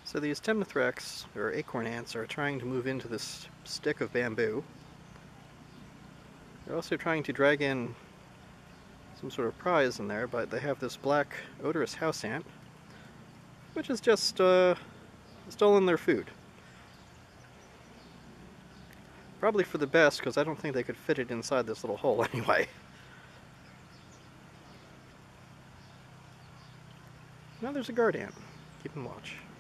So these Temnothorax, or acorn ants, are trying to move into this stick of bamboo. They're also trying to drag in some sort of prize in there, but they have this black odorous house ant, which is just stolen their food. Probably for the best, because I don't think they could fit it inside this little hole anyway. Now there's a guard ant. Keep him watch.